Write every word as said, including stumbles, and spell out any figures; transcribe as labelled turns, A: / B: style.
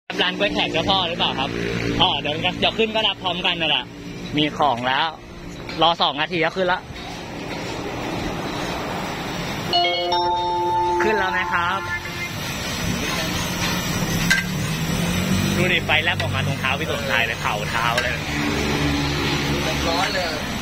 A: ร้านกล้วยแขกเจ้าพ่อหรือเปล่าครับอ๋อเดี๋ยวเดี๋ยวขึ้นก็รับพร้อมกันนั่นแหละมีของแล้วรอสองนาทีก็ขึ้นละขึ้นแล้วนะครับดูดิไฟแลบออกมาตรงเท้าพี่สมชายเลยเผาเท้าเลยร้อนเลย